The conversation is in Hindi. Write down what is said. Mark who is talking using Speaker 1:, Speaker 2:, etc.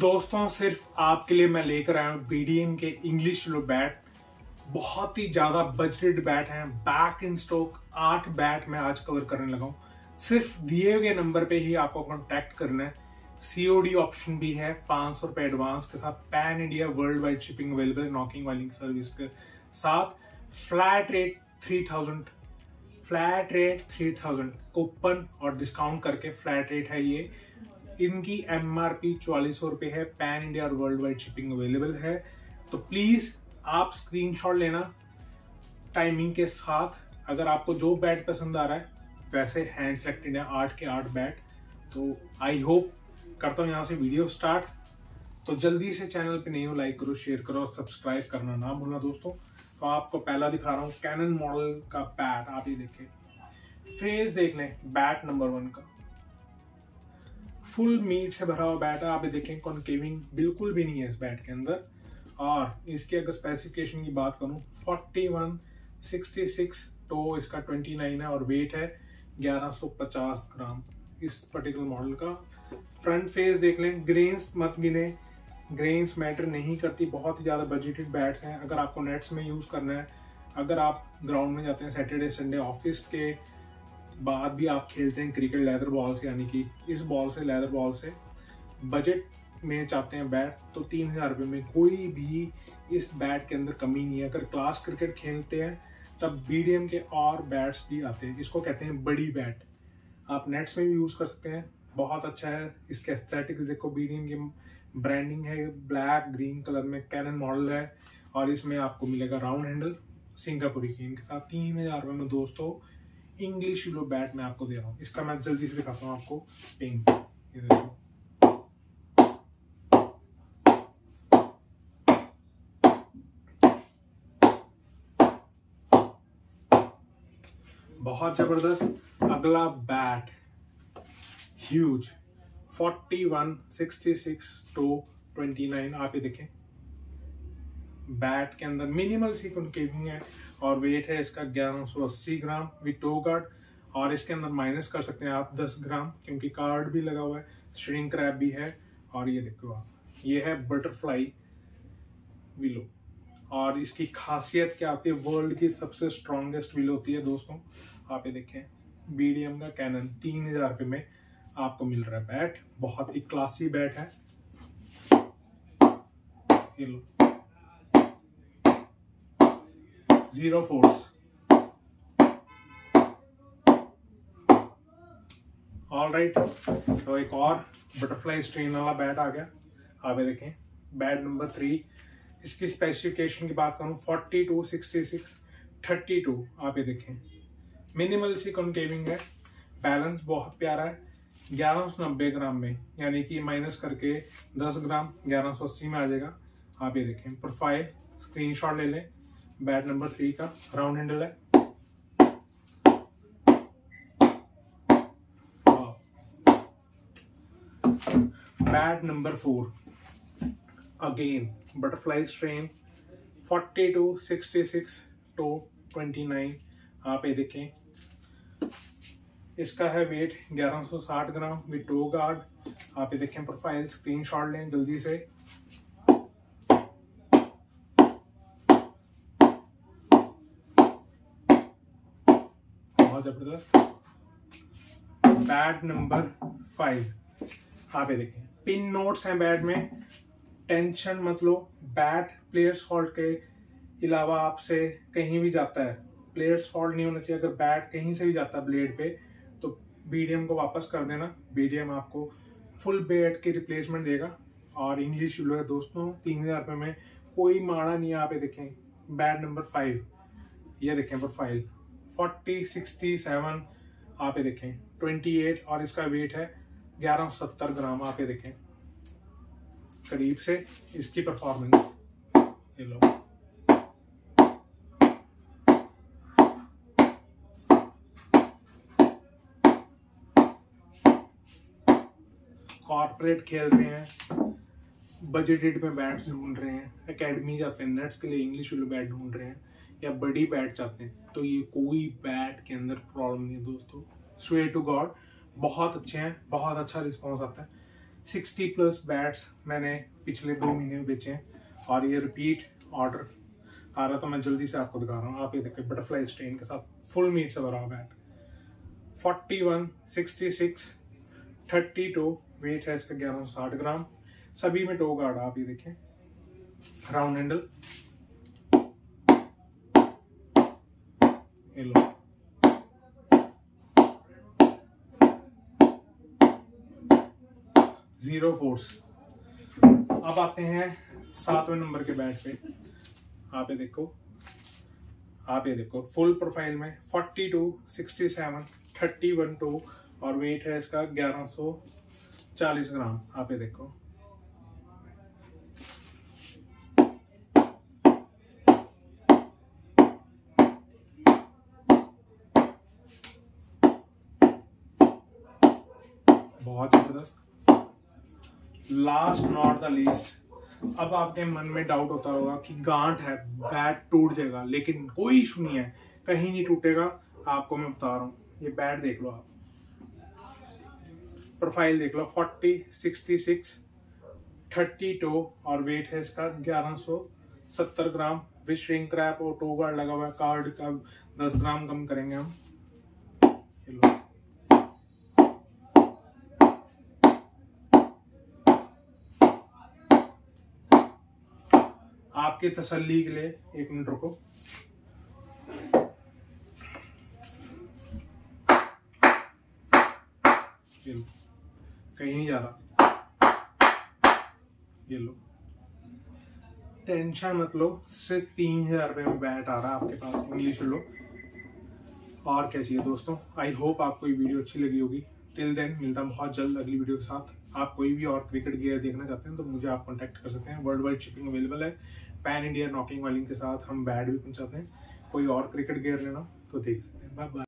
Speaker 1: दोस्तों सिर्फ आपके लिए मैं लेकर आया हूँ बीडीएम के इंग्लिश लो बैट। बहुत ही ज्यादा बजटेड बैट हैं, बैक इन स्टॉक 8 बैट मैं आज कवर करने लगा हूँ। सिर्फ दिए गए नंबर पे ही आपको कांटेक्ट करना है। सीओडी ऑप्शन भी है, 500 रुपए एडवांस के साथ pan India world wide shipping available है, नॉकिंग वाइलिंग सर्विस के साथ। फ्लैट रेट 3000 कूपन और डिस्काउंट करके फ्लैट रेट है ये। इनकी एमआरपी 4400 रुपए है, पैन इंडिया और वर्ल्ड वाइड शिपिंग अवेलेबल है। तो प्लीज आप स्क्रीनशॉट लेना टाइमिंग के साथ। अगर आपको जो बैट पसंद आ रहा है, वैसे हैंड सेलेक्टेड है 8 के 8 बैट। तो आई होप करता हूँ यहाँ से वीडियो स्टार्ट। तो जल्दी से चैनल पे नहीं हो लाइक करो, शेयर करो और सब्सक्राइब करना ना भूलना दोस्तों। तो आपको पहला दिखा रहा हूँ कैनन मॉडल का बैट। आप ये देखें, फेस देख लें बैट नंबर 1 का। फुल मीट से भरा हुआ बैट है। आप ये देखें, कॉन्केविंग बिल्कुल भी नहीं है इस बैट के अंदर। और इसके अगर स्पेसिफिकेशन की बात करूं, 4166 टो इसका 29 है और वेट है 1150 ग्राम इस पर्टिकुलर मॉडल का। फ्रंट फेस देख लें, ग्रेन्स मत गिने, ग्रेन्स मैटर नहीं करती। बहुत ही ज़्यादा बजटेड बैट्स हैं। अगर आपको नेट्स में यूज़ करना है, अगर आप ग्राउंड में जाते हैं सैटरडे संडे, ऑफिस के बाद भी आप खेलते हैं क्रिकेट लेदर बॉल से, यानी कि इस बॉल से, लेदर बॉल से, बजट में चाहते हैं बैट, तो 3000 रुपये में कोई भी इस बैट के अंदर कमी नहीं है। अगर क्लास क्रिकेट खेलते हैं तब बीडीएम के और बैट्स भी आते हैं। इसको कहते हैं बड़ी बैट। आप नेट्स में भी यूज़ कर सकते हैं, बहुत अच्छा है। इसके एस्थेटिक्स देखो, बीडीएम की ब्रांडिंग है, ब्लैक ग्रीन कलर में कैनन मॉडल है और इसमें आपको मिलेगा राउंड हैंडल सिंगापुरी कीन के साथ। 3000 रुपये में दोस्तों इंग्लिश लो बैट मैं आपको दे रहा हूँ। इसका मैं जल्दी से दिखाता हूँ आपको पिंक। ये देखो, बहुत जबरदस्त। अगला बैट ह्यूज 4166 टो 29। आप ये देखें, बैट के अंदर मिनिमल सी कॉन्केविंग है और वेट है इसका 1180 ग्राम विद टो गार्ड। और इसके अंदर माइनस कर सकते हैं आप 10 ग्राम, क्योंकि कार्ड भी लगा हुआ है, श्रिंक रैप भी है। और ये देखो आप, ये है बटरफ्लाई विलो। और इसकी खासियत क्या होती है, वर्ल्ड की सबसे स्ट्रॉन्गेस्ट विलो होती है दोस्तों। आप ये देखें, बीडीएम का कैनन 3000 रुपये में आपको मिल रहा है बैट। बहुत ही क्लासी बैट है। ये लो, 0 फोर्स। ऑलराइट, तो एक और बटरफ्लाई स्ट्रेन वाला बैट आ गया। आप ये देखें, बैट नंबर 3। इसकी स्पेसिफिकेशन की बात करूं, 4266 32। आप ये देखें, मिनिमल सी कॉन्केविंग है, बैलेंस बहुत प्यारा है, 1190 ग्राम में, यानी कि माइनस करके 10 ग्राम 1180 में आ जाएगा। आप ये देखें, प्रोफाइल स्क्रीनशॉट ले लें। बैट नंबर 3 का राउंड हैंडल है। Bat number 4 again butterfly strain 4266 toe 29। आप ये देखें, इसका है weight 1160 gram with toe guard. आप ये देखें, प्रोफाइल स्क्रीनशॉट लें जल्दी से। बहुत जबरदस्त। Bat number 5। आप ये देखें, पिन नोट्स हैं बैट में, टेंशन मत लो। बैट प्लेयर्स फॉल्ट के अलावा आपसे कहीं भी जाता है, प्लेयर्स फॉल्ट नहीं होना चाहिए। अगर बैट कहीं से भी जाता है ब्लेड पे, तो बीडीएम को वापस कर देना। बीडीएम आपको फुल बैट की रिप्लेसमेंट देगा। और इंग्लिश लो है दोस्तों, 3000 रुपये में कोई माड़ा नहीं है। आप ये देखें, बैट नंबर 5, ये देखें प्रोफाइल 4067। आप ये देखें 28 और इसका वेट है 1170 ग्राम। आप ये देखें करीब से इसकी परफॉर्मेंस, ये लो। कॉर्पोरेट खेल रहे हैं, बजटेड में बैट्स ढूंढ रहे हैं, एकेडमी जाते हैं, नेट्स के लिए इंग्लिश वाले बैट ढूंढ रहे हैं, या बड़ी बैट चाहते हैं, तो ये कोई बैट के अंदर प्रॉब्लम नहीं है दोस्तों। स्वेयर टू गॉड, बहुत अच्छे हैं, बहुत अच्छा रिस्पॉन्स आता है। 60+ बैट्स मैंने पिछले 2 महीने में बेचे हैं और ये रिपीट ऑर्डर आ रहा, तो मैं जल्दी से आपको दिखा रहा हूँ। आप ये देखिए बटरफ्लाई स्ट्रेन के साथ फुल मीट से भरा हुआ बैट, 41, 66, 32 वेट है इसका 1160 ग्राम। सभी में टो गार्ड, आप ये देखें, राउंड हैंडल, ये लो, जीरो फोर्स। अब आते हैं 7वें नंबर के बैट पे। आप ये देखो फुल प्रोफाइल में 42, 67, 31 टो और वेट है इसका 1140 ग्राम। आप ये देखो, बहुत जबरदस्त। लास्ट नॉट द लीस्ट, अब आपके मन में डाउट होता होगा कि गांठ है, बैट टूट जाएगा, लेकिन कोई इशू नहीं है, कहीं नहीं टूटेगा। आपको मैं बता रहा हूँ, ये बैट देख लो, आप प्रोफाइल देख लो, 40, 66, 32 और वेट है इसका 1170 ग्राम। विद श्रिंक रैप और टो गार्ड लगा हुआ है, कार्ड का 10 ग्राम कम करेंगे हम। ये लो, आपके तसल्ली के लिए 1 मिनट रुको। ये लो, कहीं नहीं जा रहा। ये लो, टेंशन मत लो, सिर्फ 3000 रुपये में बैट आ रहा है आपके पास। इंग्लिश लो, और क्या चाहिए दोस्तों। आई होप आपको ये वीडियो अच्छी लगी होगी। टिल देन मिलता हूं बहुत जल्द अगली वीडियो के साथ। आप कोई भी और क्रिकेट गियर देखना चाहते हैं तो मुझे आप कांटेक्ट कर सकते हैं। वर्ल्ड वाइड शिपिंग अवेलेबल है। पैन इंडिया नॉकिंग वालिंग के साथ हम बैट भी पहुंचाते हैं। कोई और क्रिकेट गियर लेना तो देख सकते हैं। Bye bye.